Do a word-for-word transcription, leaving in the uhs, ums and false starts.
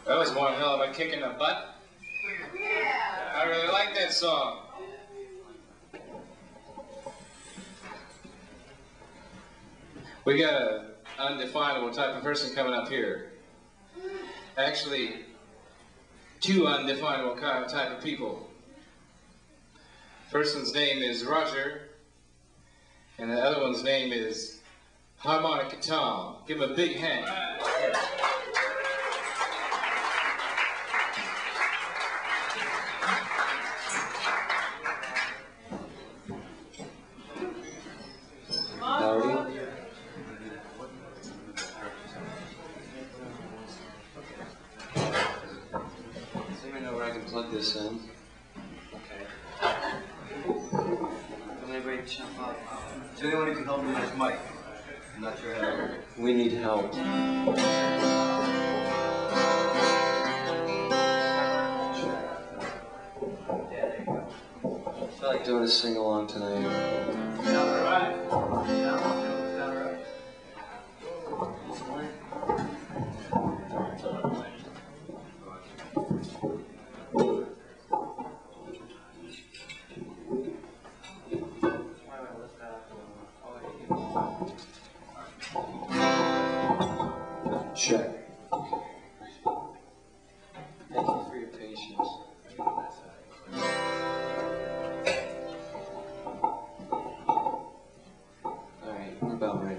That was one hell of a kick in the butt. Yeah. I really like that song. We got an undefinable type of person coming up here. Actually, two undefinable kind of type of people. First one's name is Roger, and the other one's name is Harmonica Tom. Give him a big hand. Howdy. Does anyone know where I can plug this in? Okay. Can anybody jump up? Is there anyone who can help me with this mic? I'm not sure how to. We need help. I feel like doing a sing-along tonight. Down the right. Down, down the right. Check. Thank you for your patience. Alright, we're about ready.